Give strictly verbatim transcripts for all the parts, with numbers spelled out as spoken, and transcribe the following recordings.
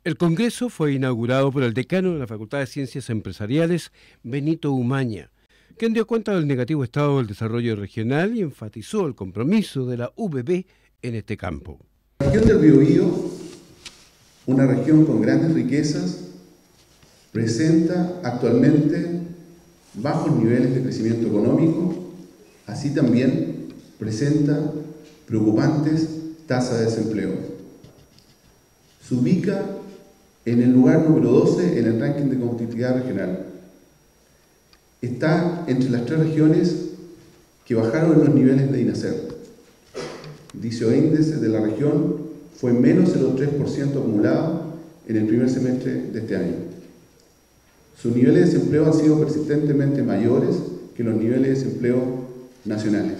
El Congreso fue inaugurado por el decano de la Facultad de Ciencias Empresariales, Benito Umaña, quien dio cuenta del negativo estado del desarrollo regional y enfatizó el compromiso de la U B B en este campo. La región del Biobío, una región con grandes riquezas, presenta actualmente bajos niveles de crecimiento económico, así también presenta preocupantes tasas de desempleo. Se ubica en el lugar número doce en el ranking de competitividad regional. Está entre las tres regiones que bajaron en los niveles de INASER. Dicho índice de la región fue menos del tres por ciento acumulado en el primer semestre de este año. Sus niveles de desempleo han sido persistentemente mayores que los niveles de desempleo nacionales.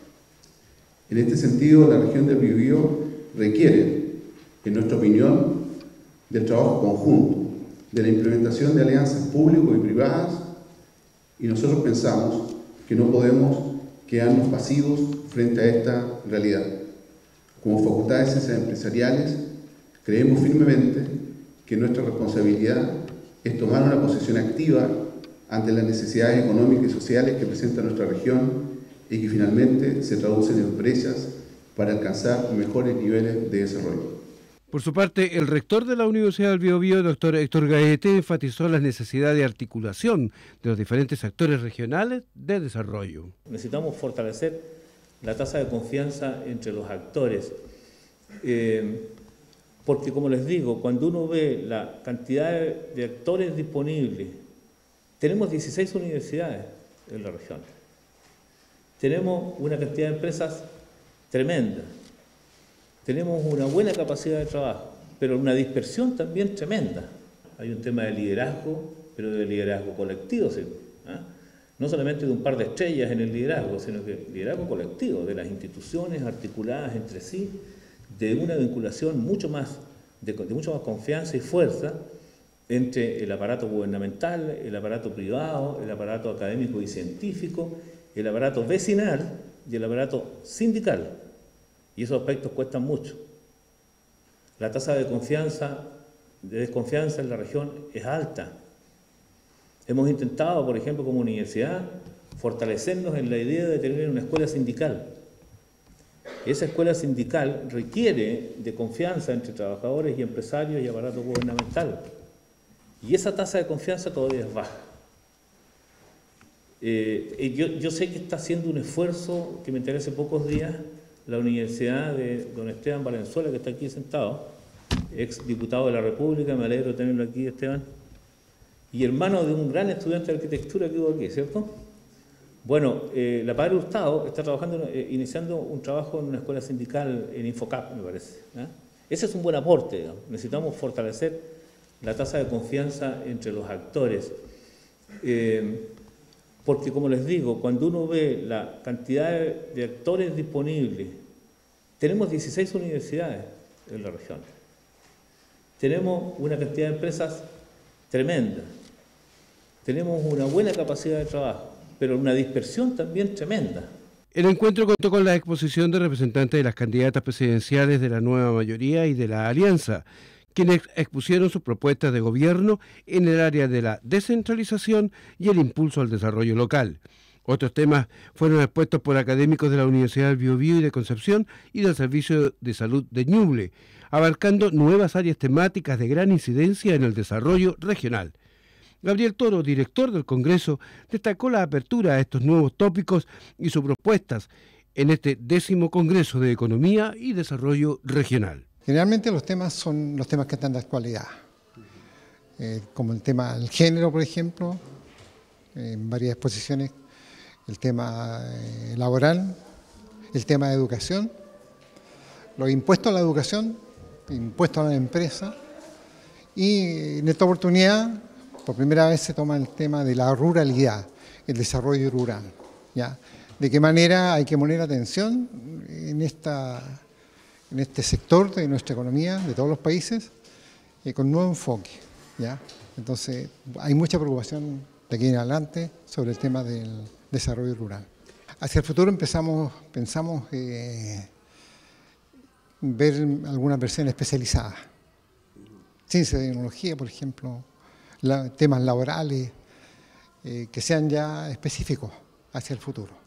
En este sentido, la región del Biobío requiere, en nuestra opinión, del trabajo conjunto, de la implementación de alianzas públicas y privadas, y nosotros pensamos que no podemos quedarnos pasivos frente a esta realidad. Como Facultad de Ciencias Empresariales, creemos firmemente que nuestra responsabilidad es tomar una posición activa ante las necesidades económicas y sociales que presenta nuestra región y que finalmente se traducen en brechas para alcanzar mejores niveles de desarrollo. Por su parte, el rector de la Universidad del Biobío, doctor Héctor Gaete, enfatizó la necesidad de articulación de los diferentes actores regionales de desarrollo. Necesitamos fortalecer la tasa de confianza entre los actores, eh, porque como les digo, cuando uno ve la cantidad de, de actores disponibles, tenemos dieciséis universidades en la región, tenemos una cantidad de empresas tremenda, tenemos una buena capacidad de trabajo, pero una dispersión también tremenda. Hay un tema de liderazgo, pero de liderazgo colectivo, ¿sí? ¿Ah? No solamente de un par de estrellas en el liderazgo, sino que liderazgo colectivo, de las instituciones articuladas entre sí, de una vinculación mucho más, de, de mucho más confianza y fuerza entre el aparato gubernamental, el aparato privado, el aparato académico y científico, el aparato vecinal y el aparato sindical. Y esos aspectos cuestan mucho. La tasa de confianza, de desconfianza en la región es alta. Hemos intentado, por ejemplo, como universidad, fortalecernos en la idea de tener una escuela sindical. Esa escuela sindical requiere de confianza entre trabajadores y empresarios y aparato gubernamental. Y esa tasa de confianza todavía es baja. Eh, yo, yo sé que está haciendo un esfuerzo que me enteré hace pocos días, la Universidad de don Esteban Valenzuela, que está aquí sentado, ex diputado de la República, me alegro de tenerlo aquí, Esteban, y hermano de un gran estudiante de arquitectura que hubo aquí, ¿cierto? Bueno, eh, la Padre Hurtado está trabajando, eh, iniciando un trabajo en una escuela sindical en Infocap, me parece. ¿eh? Ese es un buen aporte, digamos. Necesitamos fortalecer la tasa de confianza entre los actores. Eh, Porque, como les digo, cuando uno ve la cantidad de, de actores disponibles, tenemos dieciséis universidades en la región, tenemos una cantidad de empresas tremenda, tenemos una buena capacidad de trabajo, pero una dispersión también tremenda. El encuentro contó con la exposición de representantes de las candidatas presidenciales de la nueva mayoría y de la alianza, quienes expusieron sus propuestas de gobierno en el área de la descentralización y el impulso al desarrollo local. Otros temas fueron expuestos por académicos de la Universidad del Biobío y de Concepción y del Servicio de Salud de Ñuble, abarcando nuevas áreas temáticas de gran incidencia en el desarrollo regional. Gabriel Toro, director del Congreso, destacó la apertura a estos nuevos tópicos y sus propuestas en este décimo Congreso de Economía y Desarrollo Regional. Generalmente los temas son los temas que están de actualidad, eh, como el tema del género, por ejemplo, eh, en varias exposiciones, el tema eh, laboral, el tema de educación, los impuestos a la educación, impuestos a la empresa, y en esta oportunidad, por primera vez se toma el tema de la ruralidad, el desarrollo rural, ¿ya? De qué manera hay que poner atención en esta... en este sector de nuestra economía, de todos los países, eh, con nuevo enfoque, ¿ya? Entonces, hay mucha preocupación de aquí en adelante sobre el tema del desarrollo rural. Hacia el futuro empezamos, pensamos eh, ver algunas versiones especializadas, ciencia y tecnología, por ejemplo, la, temas laborales, eh, que sean ya específicos hacia el futuro.